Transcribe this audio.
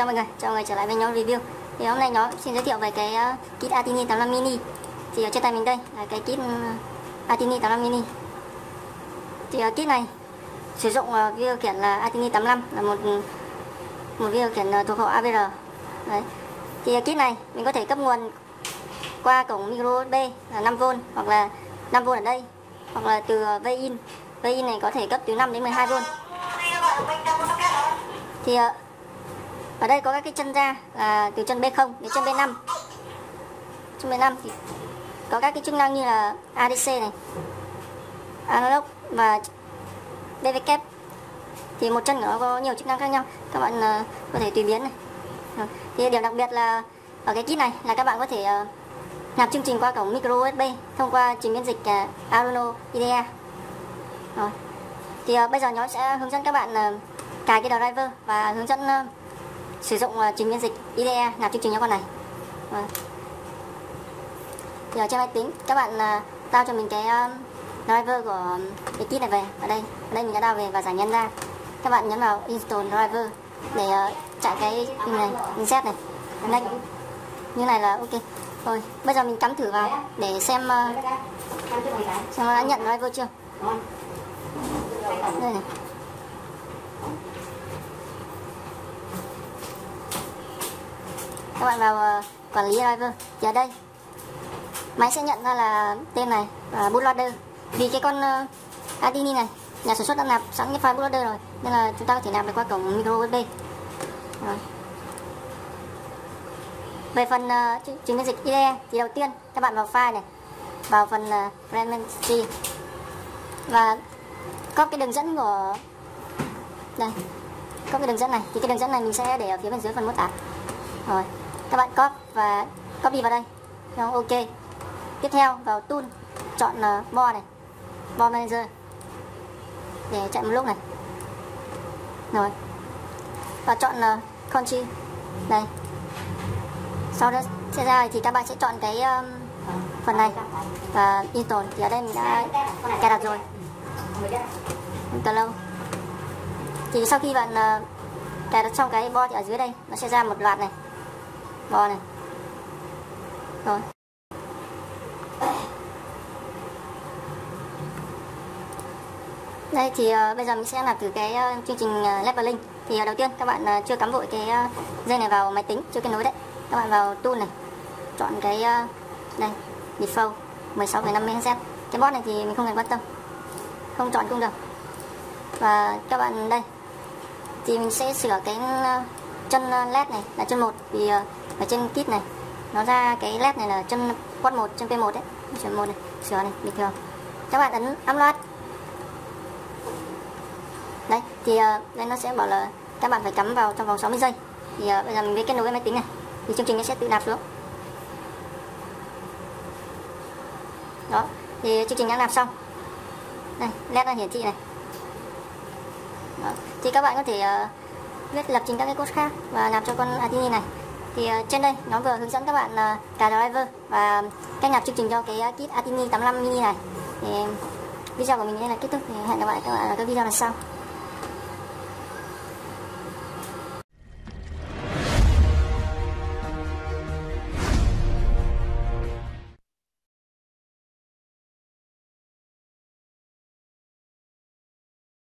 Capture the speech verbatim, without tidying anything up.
Chào mọi người, chào mọi người trở lại với nhóm review. Thì hôm nay nhóm xin giới thiệu về cái uh, kit Atini tám mươi lăm mini. Thì ở trên tay mình đây là cái kit uh, Atini tám mươi lăm mini. Thì uh, kit này sử dụng uh, vi điều khiển là Atini tám mươi lăm, là một một vi điều khiển uh, thuộc hộ a vê rờ. Đấy. Thì uh, kit này mình có thể cấp nguồn qua cổng micro u ét bê là năm vôn, hoặc là năm vôn ở đây, hoặc là từ uh, V-in. V-in này có thể cấp từ năm đến mười hai vôn. Thì uh, ở đây có các cái chân ra là từ chân B không đến chân B năm. Chân B năm thì có các cái chức năng như là a đê xê này, analog và đê vê kép. Thì một chân của nó có nhiều chức năng khác nhau, các bạn uh, có thể tùy biến này. Thì điểm đặc biệt là ở cái kit này là các bạn có thể uh, nạp chương trình qua cổng micro u ét bê thông qua trình biên dịch uh, Arduino i đê e. Rồi. Thì uh, bây giờ nhóm sẽ hướng dẫn các bạn uh, cài cái driver và hướng dẫn uh, sử dụng uh, trình biên dịch i đê e nạp chương trình cho con này. Rồi. Thì ở trên máy tính các bạn uh, download cho mình cái uh, driver của cái kit này về. Ở đây, ở đây mình đã download về và giải nhân ra. Các bạn nhấn vào install driver để uh, chạy cái pin này, insert này, next. Như này là ok. Rồi, bây giờ mình cắm thử vào để xem uh, xem nó đã nhận driver chưa. Đây này. Các bạn vào uh, quản lý driver. Thì ở đây máy sẽ nhận ra là tên này và bootloader. Vì cái con uh, Atini này nhà sản xuất đã nạp sẵn cái file bootloader rồi, nên là chúng ta có thể nạp được qua cổng micro u ét bê. Rồi. Về phần uh, trình biên dịch i đê e thì đầu tiên các bạn vào file này, vào phần uh, Registry và copy cái đường dẫn của đây, copy cái đường dẫn này. Thì cái đường dẫn này mình sẽ để ở phía bên dưới phần mô tả. Rồi, các bạn copy và copy vào đây. Rồi, ok. Tiếp theo vào tool, chọn uh, board này, board manager để chạy một lúc này. Rồi, và chọn uh, country đây. Sau đó sẽ ra thì các bạn sẽ chọn cái um, phần này và install. Thì ở đây mình đã cài đặt rồi. Install lâu. Thì sau khi bạn uh, cài đặt xong cái board thì ở dưới đây nó sẽ ra một loạt này, board này. Rồi. Đây thì uh, bây giờ mình sẽ làm thử cái uh, chương trình uh, leveling. Thì uh, đầu tiên các bạn uh, chưa cắm vội cái uh, dây này vào máy tính, chưa kết nối đấy. Các bạn vào tool này, chọn cái uh, đây, default mười sáu phẩy năm mê héc. Cái board này thì mình không cần quan tâm, không chọn cũng được. Và các bạn đây thì mình sẽ sửa cái uh, chân led này là chân một, vì uh, ở trên kit này nó ra cái led này là chân port một, chân P một đấy, chân một này, sửa này bình thường. Các bạn ấn upload. Đấy, thì uh, đây nó sẽ bảo là các bạn phải cắm vào trong vòng sáu mươi giây. Thì uh, bây giờ mình mới kết nối với máy tính này, thì chương trình nó sẽ tự nạp xuống. Đó, thì chương trình đã nạp xong. Đây, led nó hiển thị này. Đó, thì các bạn có thể uh, viết lập trình các cái code khác và nạp cho con Atini này. Thì uh, trên đây nó vừa hướng dẫn các bạn uh, cài driver và cách nạp chương trình cho cái uh, kit Atini tám mươi lăm mini này. Thì video của mình đây là kết thúc. Thì hẹn gặp lại các bạn ở các video lần sau.